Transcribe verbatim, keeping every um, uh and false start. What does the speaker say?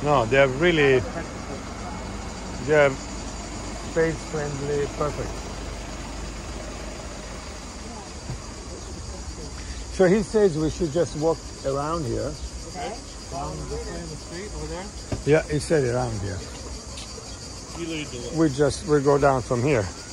No, they're really, they're space friendly, perfect. So he says we should just walk around here. Okay. Down this way in the street over there? Yeah, he said around here. You lead the way. We just, we go down from here.